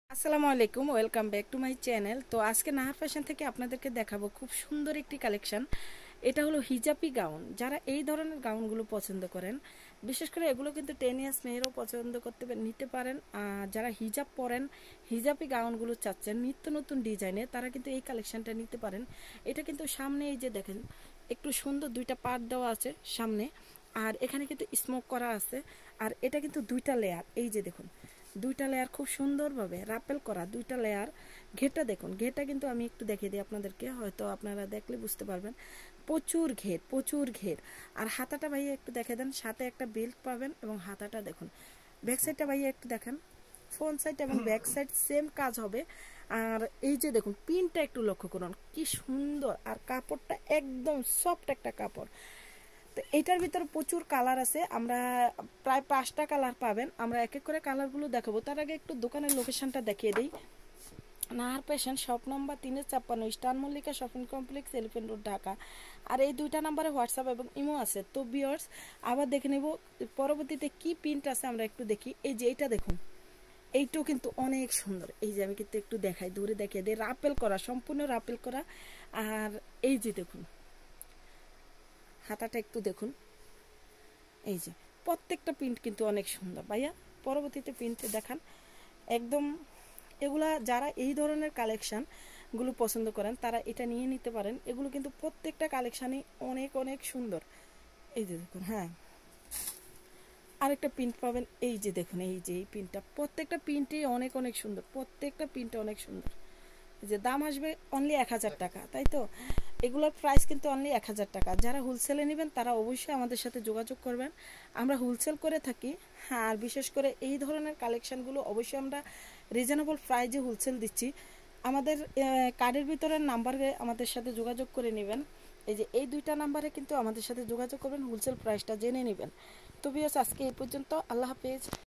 আসসালামু আলাইকুম, welcome back to my channel. তো আজকে নাহার ফ্যাশন থেকে আপনাদেরকে দেখাবো খুব সুন্দর একটি কালেকশন। এটা হলো হিজাবি গাউন। যারা এই ধরনের গাউনগুলো পছন্দ করেন, বিশেষ করে এগুলো কিন্তু 10 ইয়ার্স মেয়েরাও পছন্দ নিতে পারেন। যারা হিজাব পরেন, হিজাবি গাউনগুলো চাচ্ছেন নিত্য নতুন ডিজাইনে, তারা কিন্তু এই কালেকশনটা নিতে পারেন। এটা কিন্তু সামনে এই যে দেখেন একটু সুন্দর দুইটা পার্ট দেওয়া আছে সামনে, আর এখানে কিন্তু স্মোক করা আছে। আর এটা কিন্তু দুইটা লেয়ার, এই যে দেখুন দুইটা লেয়ার খুব সুন্দরভাবে রাপেল করা দুইটা লেয়ার। ঘেরটা দেখুন, ঘেরটা কিন্তু আমি একটু দেখিয়ে দিই আপনাদেরকে, হয়তো আপনারা দেখলে বুঝতে পারবেন। প্রচুর ঘের, প্রচুর ঘের। আর হাতাটা ভাইয়া একটু দেখে দেন, সাথে একটা বেল্ট পাবেন এবং হাতাটা দেখুন। ব্যাক সাইডটা ভাইয়া একটু দেখেন, ফ্রন্ট সাইড এবং ব্যাক সাইড সেম কাজ হবে। আর এই যে দেখুন পিনটা একটু লক্ষ্য করুন, কি সুন্দর। আর কাপড়টা একদম সফট একটা কাপড়। তো এটার ভিতরে প্রচুর কালার আছে, আমরা প্রায় 5টা কালার পাবেন। আমরা এক এক করে কালারগুলো দেখাবো। তার আগে একটু দোকানের লোকেশনটা দেখিয়ে দিই। Nahar fashion, shop number 356, star Mallika shopping complex, elephant road, Dhaka. আর এই দুইটা নাম্বারে হোয়াটসঅ্যাপ এবং ইমো আছে। তো ভিউয়ার্স, আবার দেখে নেব পরবর্তীতে কি প্রিন্ট আছে, আমরা একটু দেখি। এই যে এইটা দেখুন, এইটাও কিন্তু অনেক সুন্দর। এই যে আমি কিন্তু একটু দেখাই, দূরে দেখিয়ে দিই, রাপেল করা, সম্পূর্ণ রাপেল করা। আর এই যে দেখুন হাতাটা একটু দেখুন, এই যে প্রত্যেকটা প্রিন্ট কিন্তু অনেক সুন্দর। ভাইয়া পরবর্তীতে প্রিন্টে দেখান। একদম এগুলা যারা এই ধরনের কালেকশানগুলো পছন্দ করেন তারা এটা নিয়ে নিতে পারেন। এগুলো কিন্তু প্রত্যেকটা কালেকশানই অনেক অনেক সুন্দর। এই যে দেখুন, হ্যাঁ আরেকটা প্রিন্ট পাবেন। এই যে দেখুন, এই যে এই প্রিন্টটা, প্রত্যেকটা প্রিন্টই অনেক অনেক সুন্দর, প্রত্যেকটা প্রিন্ট অনেক সুন্দর। যে দাম আসবে অনলি 1000 টাকা, তাই তো? এগুলোর প্রাইস কিন্তু অনলি 1000 টাকা। যারা হোলসেলে নেবেন তারা অবশ্যই আমাদের সাথে যোগাযোগ করবেন। আমরা হোলসেল করে থাকি। হ্যাঁ, আর বিশেষ করে এই ধরনের কালেকশানগুলো অবশ্যই আমরা রিজনেবল প্রাইজে হোলসেল দিচ্ছি। আমাদের কার্ডের ভিতরের নাম্বারে আমাদের সাথে যোগাযোগ করে নেবেন। এই যে এই দুইটা নাম্বারে কিন্তু আমাদের সাথে যোগাযোগ করবেন, হোলসেল প্রাইসটা জেনে নেবেন। তো ভিউয়ার্স, আজকে এই পর্যন্ত। আল্লাহ হাফেজ।